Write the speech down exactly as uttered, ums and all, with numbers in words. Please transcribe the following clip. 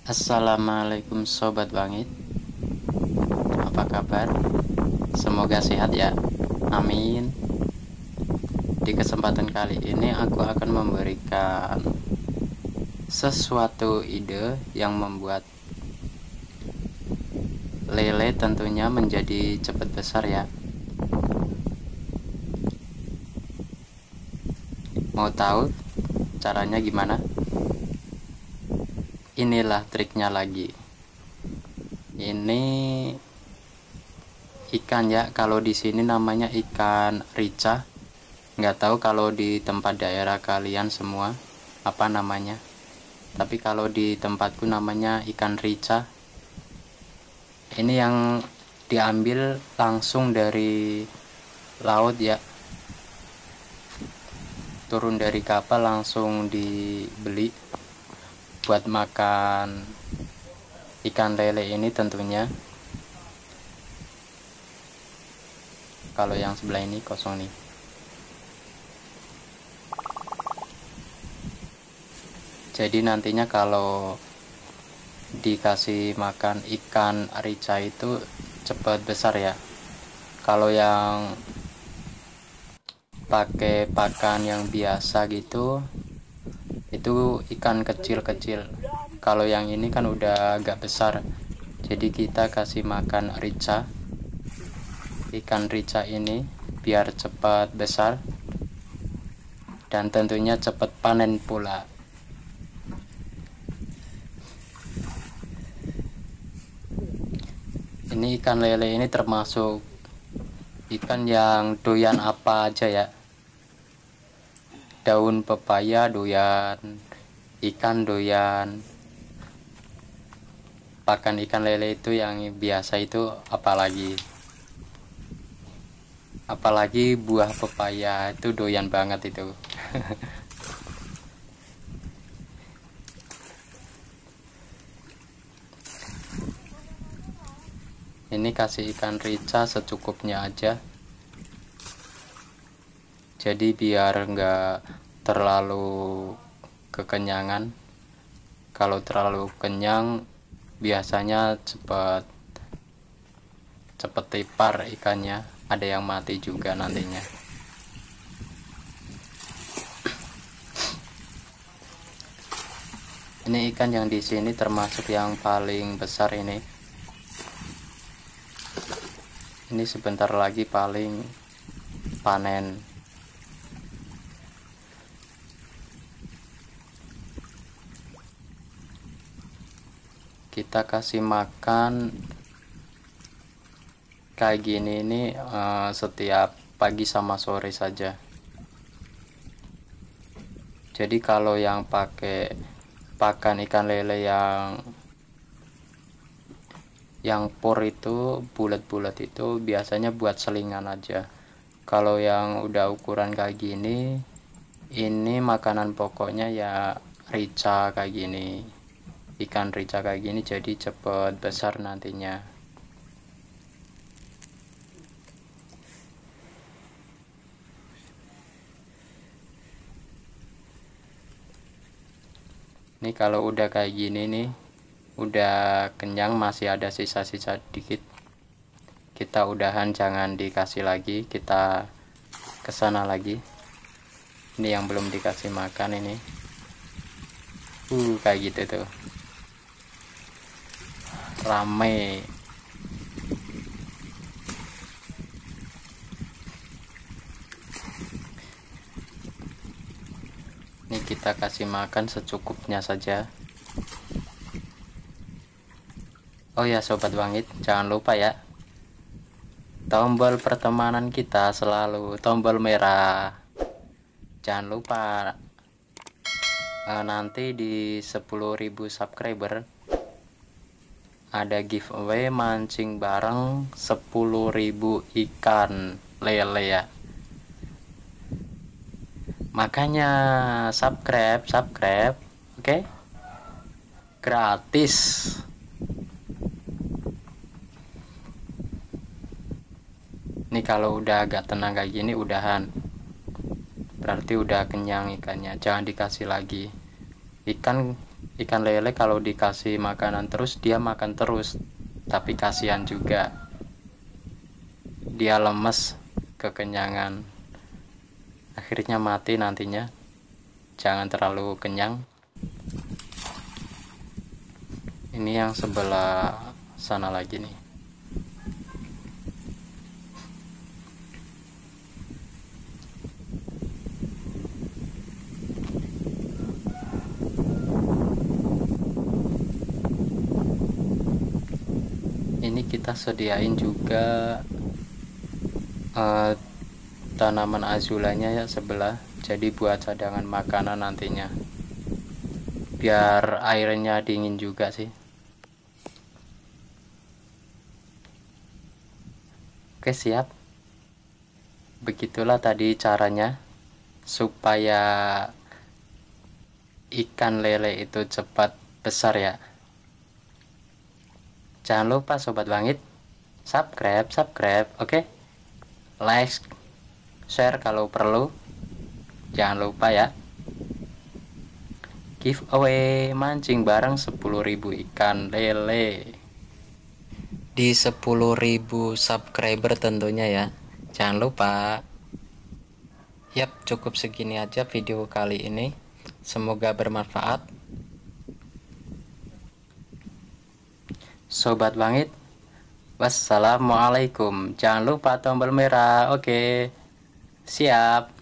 Assalamualaikum Sobat Bangit. Apa kabar? Semoga sehat ya. Amin. Di kesempatan kali ini aku akan memberikan sesuatu ide yang membuat lele tentunya menjadi cepat besar ya. Mau tahu caranya gimana? Inilah triknya lagi. Ini ikan ya, kalau di sini namanya ikan rica. Nggak tahu kalau di tempat daerah kalian semua apa namanya. Tapi kalau di tempatku namanya ikan rica. Ini yang diambil langsung dari laut ya. Turun dari kapal langsung dibeli buat makan ikan lele ini tentunya. Kalau yang sebelah ini kosong nih. Jadi nantinya kalau dikasih makan ikan rica itu cepat besar ya. Kalau yang pakai pakan yang biasa gitu itu ikan kecil-kecil. Kalau yang ini kan udah agak besar, jadi kita kasih makan rica, ikan rica ini biar cepat besar dan tentunya cepat panen pula. Ini ikan lele ini termasuk ikan yang doyan apa aja ya. Daun pepaya doyan, ikan doyan. Pakan ikan lele itu yang biasa itu apalagi apalagi buah pepaya itu doyan banget itu. Ini kasih ikan rica secukupnya aja, jadi biar enggak terlalu kekenyangan. Kalau terlalu kenyang biasanya cepat cepat tepar ikannya, ada yang mati juga nantinya. Ini ikan yang di sini termasuk yang paling besar ini. Ini sebentar lagi paling panen. Kita kasih makan kayak gini ini uh, setiap pagi sama sore saja. Jadi kalau yang pakai pakan ikan lele yang yang por itu bulat-bulat itu biasanya buat selingan aja. Kalau yang udah ukuran kayak gini, ini makanan pokoknya ya rica kayak gini, ikan rica kayak gini, jadi cepet besar nantinya. Ini kalau udah kayak gini nih, udah kenyang, masih ada sisa-sisa dikit, kita udahan, jangan dikasih lagi, kita kesana lagi. Ini yang belum dikasih makan ini. Uh kayak gitu tuh, rame. Ini kita kasih makan secukupnya saja. Oh ya Sobat Bangit, jangan lupa ya, tombol pertemanan kita selalu tombol merah. Jangan lupa, e, nanti di sepuluh ribu subscriber ada giveaway mancing bareng sepuluh ribu ikan lele ya. Makanya subscribe, subscribe, oke? Okay? Gratis. Ini kalau udah agak tenang kayak gini udahan, berarti udah kenyang ikannya, jangan dikasih lagi. Ikan Ikan lele kalau dikasih makanan terus dia makan terus, tapi kasihan juga, dia lemes, kekenyangan, akhirnya mati nantinya. Jangan terlalu kenyang. Ini yang sebelah sana lagi nih. Ini kita sediain juga uh, tanaman azulanya ya sebelah, jadi buat cadangan makanan nantinya, biar airnya dingin juga sih. Oke, siap. Begitulah tadi caranya supaya ikan lele itu cepat besar ya. Jangan lupa sobat bangit, subscribe, subscribe, oke? Okay? Like, share kalau perlu. Jangan lupa ya. Giveaway mancing bareng sepuluh ribu ikan lele. Di sepuluh ribu subscriber tentunya ya. Jangan lupa. Yap, cukup segini aja video kali ini. Semoga bermanfaat. Sobat bangit, wassalamualaikum. Jangan lupa tombol merah. Oke, siap.